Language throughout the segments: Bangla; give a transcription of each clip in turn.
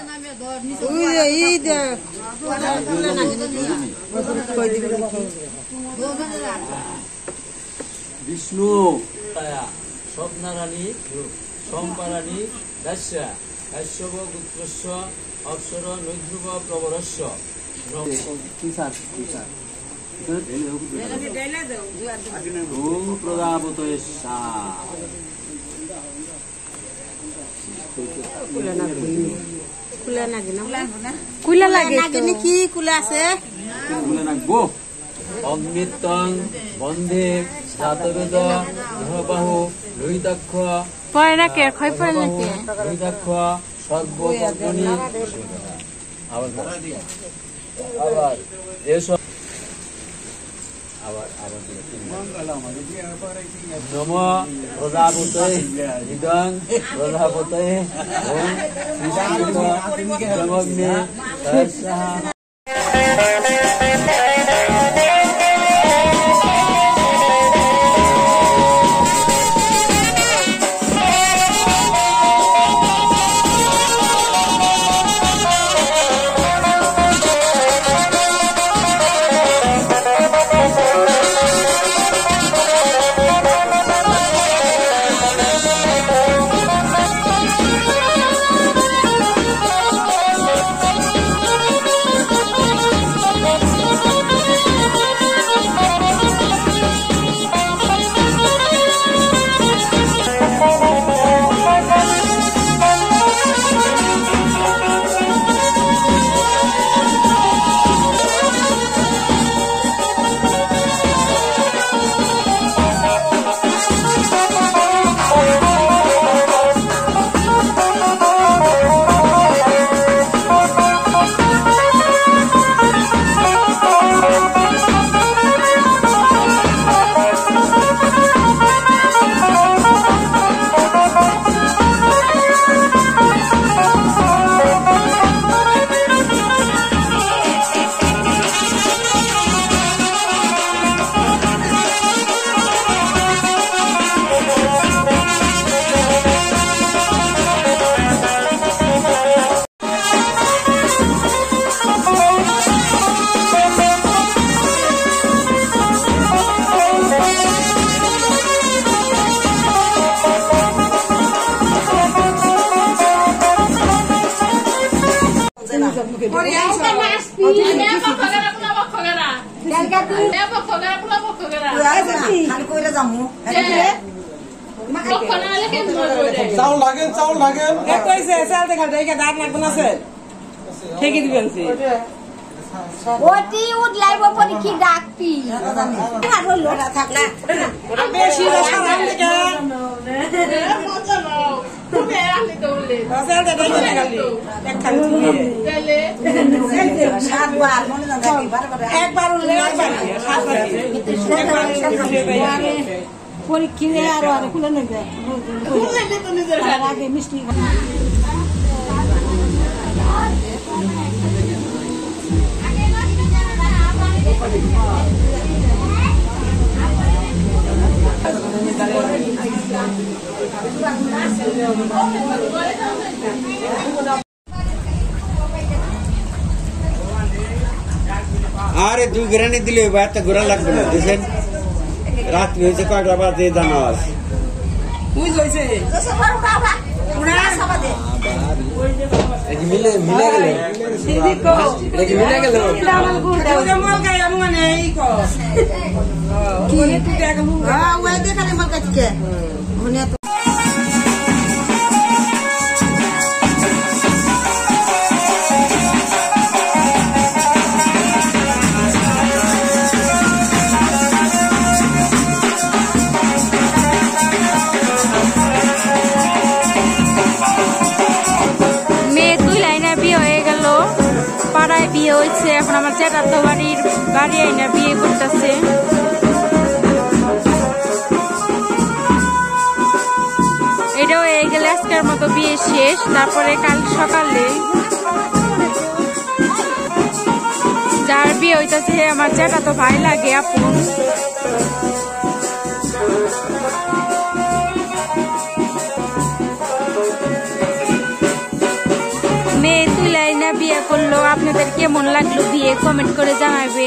विष्णु स्वप्नारानी सम्पारानी दास्य काश्यप गुत्रस्य अप्सर नैध्रुव प्रवरस्य ओम प्रजापतये কুলা লাগে কি কুলা আছে অমৃতং বন্ধে জাতবেদ গৃহবাহু লোহিতাক্ষ পরে না কে খয় পরে না কে লোহিতাক্ষ সর্বকর্মণি আবার এসব নম প্রজাপতয়ে ইদং প্রজাপতয়ে ওম কৃষ্ণ জগন্নে সহস্রহা চাউল লাগে কইছে চাল দেখা যায় কে দাগ লাগবে না স্যার ঠিকই দিবেন সি ওটি উঠলাই বপনি কি ডাকতি আর হলো না থাকলা ওটা বেশি রসা রাখলে কে মজা নাও তুমি আনলি দৌলে রসা দে দে খালি এক খালি দিলে সাতবার মনে না থাকি বারবার একবার উঠলে একবার সাতবার একবার পরীক্ষা আর আর খুলে নেবে খুলে তো নিজের আগে মিষ্টি আরে দুই গ্রানি দিলে এত ঘোরা লাগবে না বুঝছেন রাত হয়েছে কয়টা বাজে জানাস বুঝছে মিলে গেল মিলে গেল মাল গাই আমি মানে এই কো কি তুই দেখ হ্যাঁ ওই দেখালে মাল কাটকে মনে তো বিয়ে হয়েছে এখন আমার চ্যাটাতো বাড়ির বাড়ি আইনা বিয়ে করতেছে এটাও হয়ে গেলে আজকের মতো বিয়ে শেষ তারপরে কাল সকালে যার বিয়ে হইতেছে আমার চ্যাটাতো ভাই লাগে আপন মেয়ে তুলাই না বিয়ে করলো, আপনাদের কেমন লাগলো বিয়ে কমেন্ট করে জানাবেন।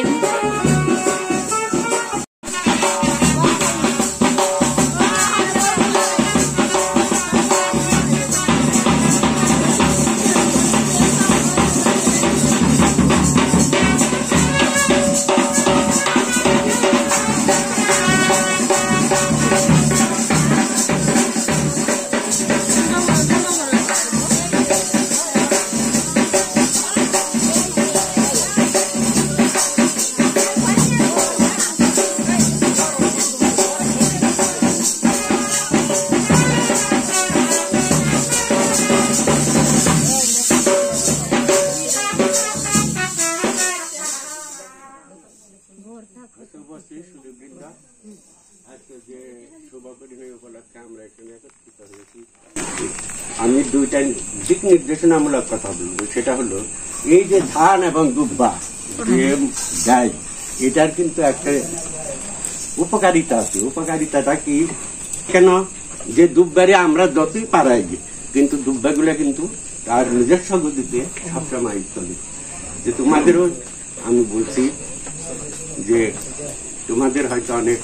আমি দুইটা দিক নির্দেশনামূলক কথা বলবো। সেটা হলো এই যে ধান এবং দুব্বা গাছ, এটার কিন্তু একটা উপকারিতা আছে। উপকারিতাটা কি? কেন যে দুব্বারে আমরা যতই পারাই, কিন্তু দুব্বাগুলো কিন্তু তার নিজস্ব গতিতে সবসময় চলে। যে তোমাদেরও আমি বলছি যে তোমাদের হয়তো অনেক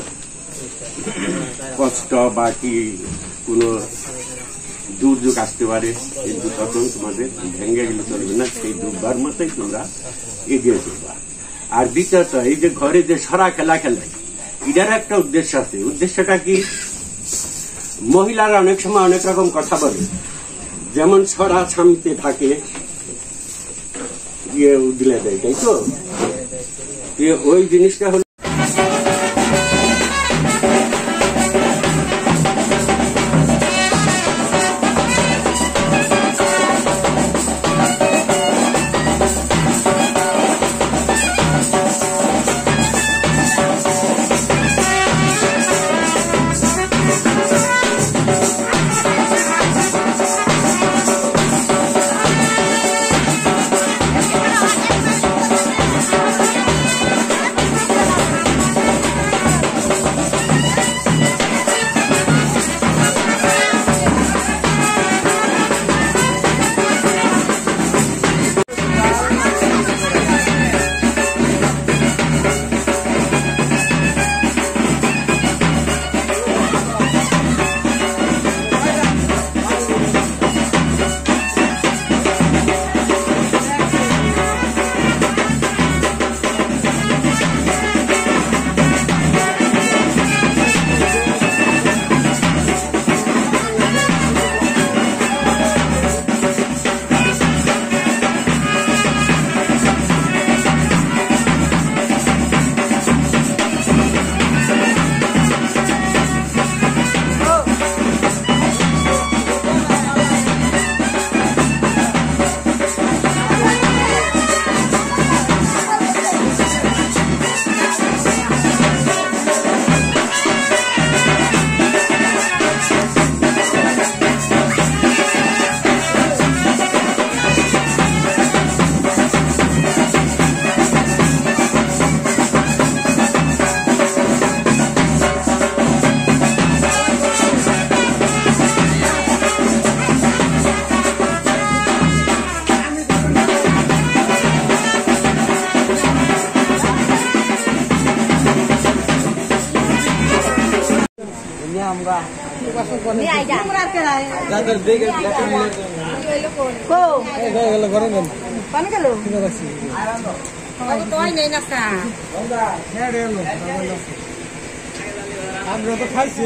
কষ্ট বা কি কোনো দুর্যোগ আসতে পারে, কিন্তু তখন তোমাদের ভেঙে গেলে চলবে না, সেই দুর্বার মতোই তোমরা এগিয়ে চলবা। আর দ্বিতীয়ত এই যে ঘরে যে সরা খেলা খেলায়, এটার একটা উদ্দেশ্য আছে। উদ্দেশ্যটা কি? মহিলারা অনেক সময় অনেক রকম কথা বলে, যেমন সরা স্বামীতে থাকে ইয়ে উদলে দেয়, তাই তো? ওই জিনিসটা হলো আমরা তো খাইছি,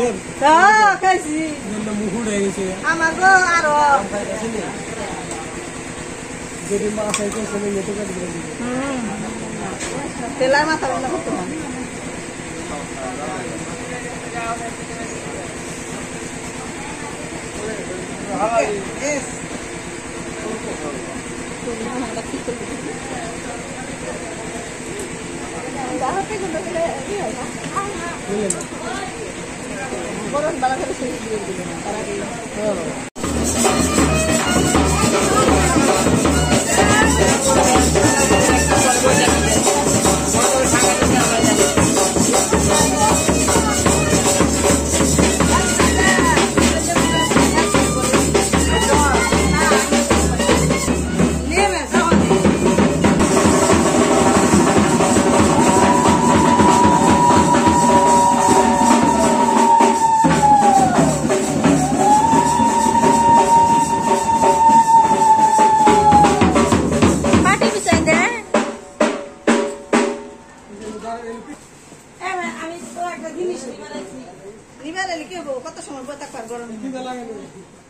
খাইছি মুখ উঠে গেছে আমার গো। আরো যদি মাছ আইতে চলে যেতে পারি, তেলার মাথা বন্ধ করতে হবে। বরং বালা করে সেই দিয়ে দিবেন তারা। একটা জিনিস নিবার এলে কি হবো, কত সময় বই থাকবার গরমে